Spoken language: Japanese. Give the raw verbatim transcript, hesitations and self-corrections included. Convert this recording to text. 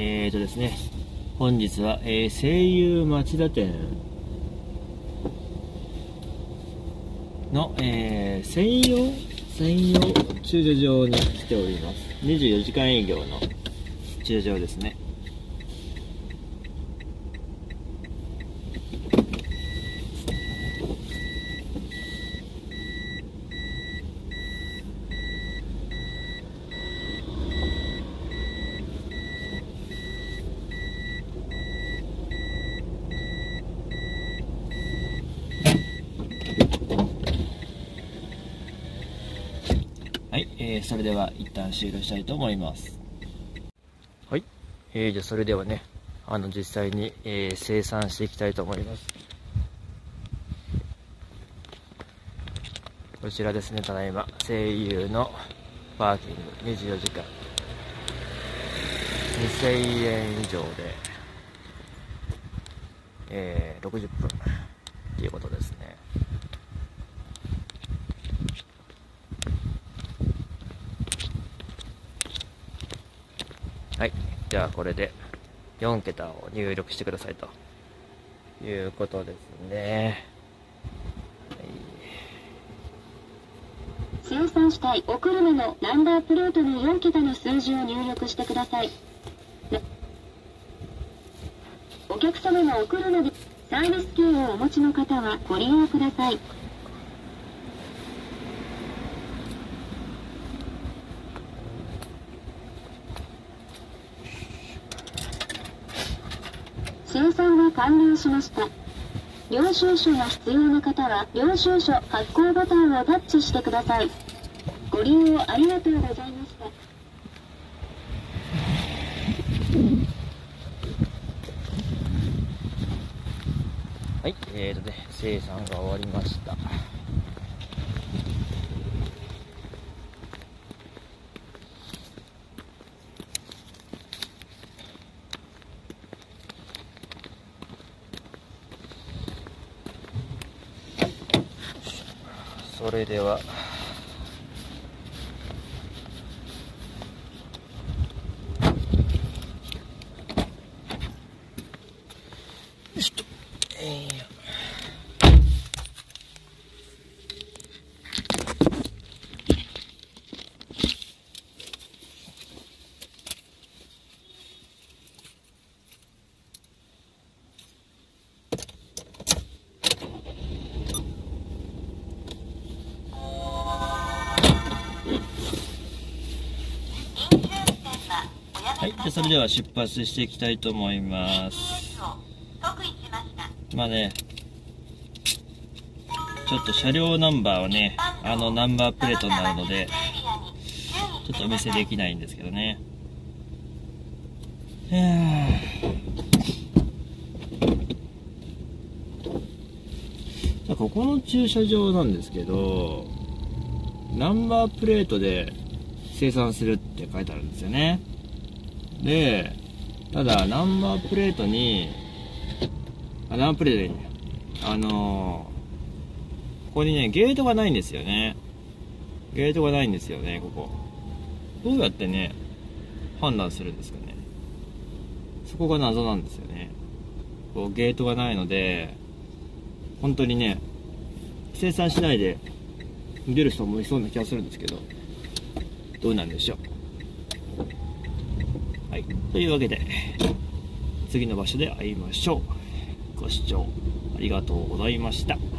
えーとですね、本日は、えー、声優町田店の、えー、専用専用駐車場に来ております。にじゅうよじかん営業の駐車場ですね。はい、えー、それでは一旦終了したいと思います。はい、えー、じゃあそれではね、あの実際に、えー、生産していきたいと思います。こちらですね、ただいま声優のパーキングにじゅうよじかんにせんえん以上で、えー、ろくじゅっぷんっていうことですね。はい、じゃあこれでよんけたを入力してくださいということですね。 生産したいお車のナンバープレートのよんけたの数字を入力してください。お客様のお車でサービス券をお持ちの方はご利用ください。生産が完了しました。領収書が必要な方は領収書発行ボタンをタッチしてください。ご利用ありがとうございました。 はい、えーとね、生産が終わりました。それではよしと、えーはい、じゃあそれでは出発していきたいと思います。まあね、ちょっと車両ナンバーをね、あのナンバープレートになるのでちょっとお見せできないんですけどね。いやー、ここの駐車場なんですけど、ナンバープレートで生産するって書いてあるんですよね。で、ただナンバープレートにあナンバープレートでいいね、あのー、ここにねゲートがないんですよね。ゲートがないんですよね。ここどうやってね判断するんですかね。そこが謎なんですよね。こうゲートがないので本当にね生産しないで出る人もいそうな気がするんですけど、どうなんでしょう。はい、というわけで次の場所で会いましょう。ご視聴ありがとうございました。